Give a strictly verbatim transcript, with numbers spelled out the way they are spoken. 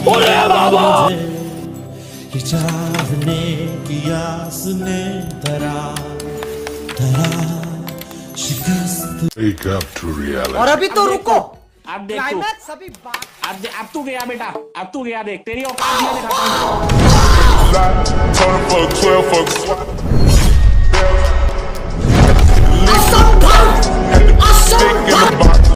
अरे बाबा चाहने की आस ने धरा धरा शिकस्त। Wake up to reality. और अभी तो रुको, अब देख तू, क्लाइमैक्स अभी बाकी। अब दे- अब तू गया बेटा, अब तू गया, देख तेरी औकात मैं दिखाता हूँ।